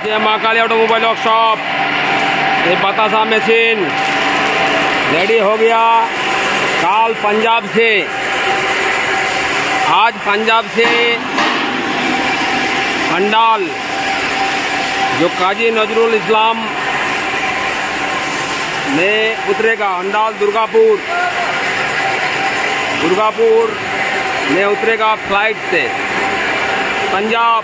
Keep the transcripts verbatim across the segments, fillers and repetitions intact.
ये Mahakali automobile workshop, ये बतासा मशीन रेडी हो गया। काल पंजाब से, आज पंजाब से अंडाल जो काजी नजरुल इस्लाम में उतरेगा, अंडाल दुर्गापुर दुर्गापुर में उतरेगा फ्लाइट से पंजाब।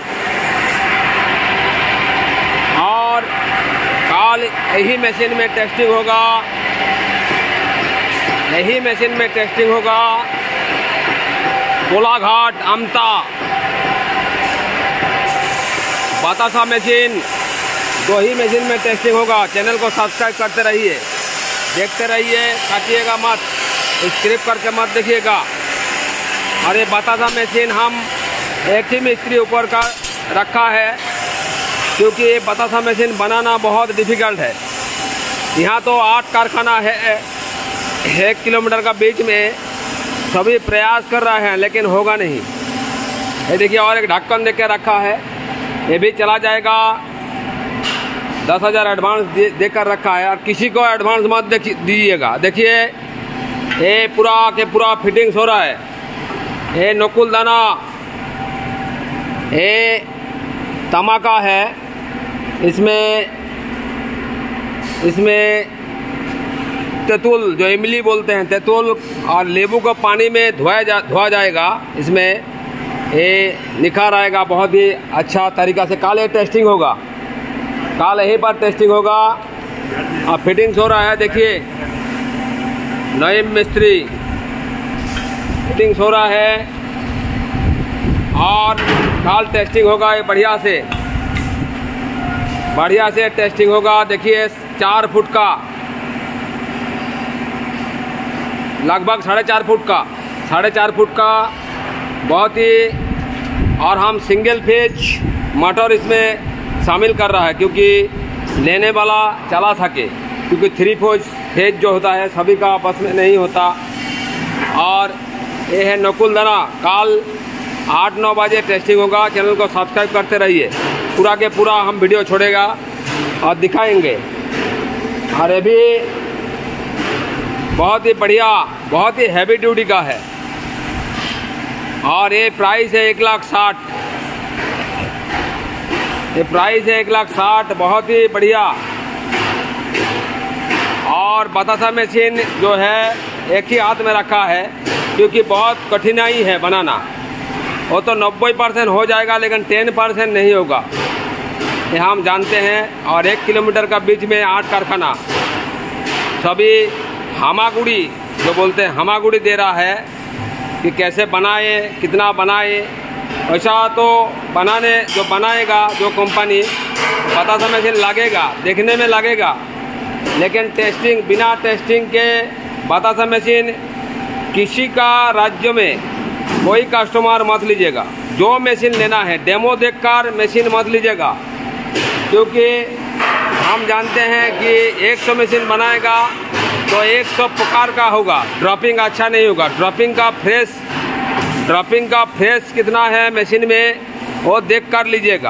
और काल यही मशीन में टेस्टिंग होगा, यही मशीन में टेस्टिंग होगा कोलाघाट अमता बतासा मशीन, दो ही मशीन में टेस्टिंग होगा। चैनल को सब्सक्राइब करते रहिए, देखते रहिए, काटिएगा मत, स्क्रिप करके मत देखिएगा। अरे बतासा मशीन हम एक ही मिस्त्री ऊपर का रखा है, क्योंकि ये बतासा मशीन बनाना बहुत डिफ़िकल्ट है। यहाँ तो आठ कारखाना है एक किलोमीटर का बीच में, सभी प्रयास कर रहे हैं लेकिन होगा नहीं। ये देखिए, और एक ढक्कन दे के रखा है, ये भी चला जाएगा। दस हज़ार एडवांस दे, देकर रखा है, और किसी को एडवांस मत दीजिएगा। देखिए ये पूरा के पूरा फिटिंग्स हो रहा है। ये नकुल दाना, ये तमाका है, इसमें इसमें तेंतुल जो इमली बोलते हैं, तेंतुल और लेबू को पानी में धोया जा धोया जाएगा। इसमें ये निखार आएगा बहुत ही अच्छा तरीका से। काल ये टेस्टिंग होगा, काल यहीं पर टेस्टिंग होगा। अब फिटिंग्स हो रहा है, देखिए नईम मिस्त्री फिटिंग्स हो रहा है, और काल टेस्टिंग होगा ये बढ़िया से, बढ़िया से टेस्टिंग होगा। देखिए चार फुट का, लगभग साढ़े चार फुट का, साढ़े चार फुट का बहुत ही। और हम सिंगल फेज मोटर इसमें शामिल कर रहा है, क्योंकि लेने वाला चला सके, क्योंकि थ्री फेज फेज जो होता है सभी का आपस में नहीं होता। और ये है नकुल दाना, काल आठ नौ बजे टेस्टिंग होगा। चैनल को सब्सक्राइब करते रहिए, पूरा के पूरा हम वीडियो छोड़ेगा और दिखाएंगे। और ये भी बहुत ही बढ़िया, बहुत ही हैवी ड्यूटी का है, और ये प्राइस है एक लाख साठ, ये प्राइस है एक लाख साठ, बहुत ही बढ़िया। और बतासा मशीन जो है एक ही हाथ में रखा है, क्योंकि बहुत कठिनाई है बनाना। वो तो नब्बे परसेंट हो जाएगा, लेकिन टेन परसेंट नहीं होगा, ये हम जानते हैं। और एक किलोमीटर का बीच में आठ कारखाना, सभी हमागुड़ी जो बोलते हैं हमागुड़ी दे रहा है कि कैसे बनाए, कितना बनाए। वैसा तो बनाने जो बनाएगा जो कंपनी, बतासा मशीन लगेगा, देखने में लगेगा, लेकिन टेस्टिंग, बिना टेस्टिंग के बतासा मशीन किसी का राज्य में कोई कस्टमर मत लीजिएगा। जो मशीन लेना है डेमो देखकर मशीन मत लीजिएगा, क्योंकि हम जानते हैं कि एक सौ मशीन बनाएगा तो एक सौ प्रकार का होगा, ड्रॉपिंग अच्छा नहीं होगा। ड्रॉपिंग का फ्रेश ड्रॉपिंग का फ्रेश कितना है मशीन में, वो देख कर लीजिएगा।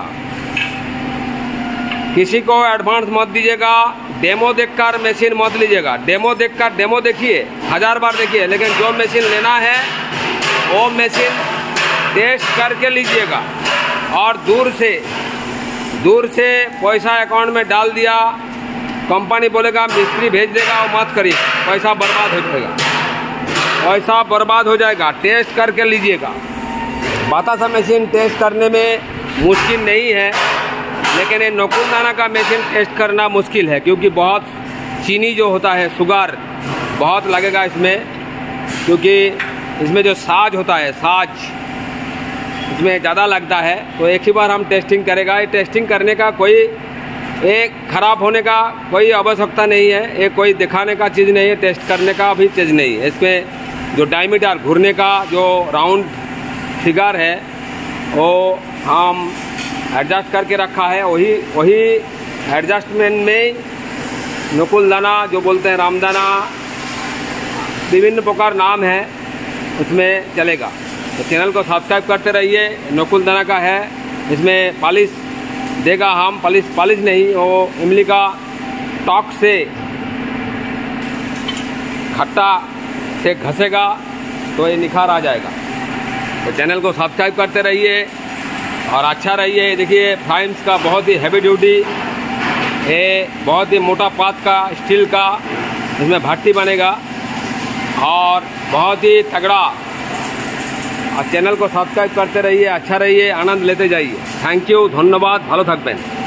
किसी को एडवांस मत दीजिएगा, डेमो देखकर मशीन मत लीजिएगा। डेमो देखकर, डेमो देखिए, हज़ार बार देखिए, लेकिन जो मशीन लेना है वो मशीन टेस्ट करके लीजिएगा। और दूर से दूर से पैसा अकाउंट में डाल दिया, कंपनी बोलेगा मिस्त्री भेज देगा, वो मत करिए, पैसा बर्बाद हो जाएगा, पैसा बर्बाद हो जाएगा। टेस्ट करके लीजिएगा। बतासा मशीन टेस्ट करने में मुश्किल नहीं है, लेकिन ये नकुल दाना का मशीन टेस्ट करना मुश्किल है, क्योंकि बहुत चीनी जो होता है, शुगर बहुत लगेगा इसमें, क्योंकि इसमें जो साज होता है, साज इसमें ज़्यादा लगता है। तो एक ही बार हम टेस्टिंग करेगा। ये टेस्टिंग करने का कोई एक ख़राब होने का कोई आवश्यकता नहीं है, ये कोई दिखाने का चीज़ नहीं है, टेस्ट करने का भी चीज़ नहीं है। इसमें जो डायमीटर घूरने का जो राउंड फिगर है, वो हम एडजस्ट करके रखा है। वही वही एडजस्टमेंट में नकुल दाना जो बोलते हैं, रामदाना, विभिन्न प्रकार नाम है, उसमें चलेगा। तो चैनल को सब्सक्राइब करते रहिए। नकुल दाना का है, इसमें पॉलिश देगा हम पॉलिश पॉलिश नहीं, वो इमली का टॉक से खट्टा से घसेगा तो ये निखार आ जाएगा। तो चैनल को सब्सक्राइब करते रहिए और अच्छा रहिए। देखिए फ्राइम्स का बहुत ही हैवी ड्यूटी, ये बहुत ही मोटा पात का स्टील का, इसमें भट्टी बनेगा और बहुत ही तगड़ा। और चैनल को सब्सक्राइब करते रहिए, अच्छा रहिए, आनंद लेते जाइए। थैंक यू, धन्यवाद, ভালো থাকবেন।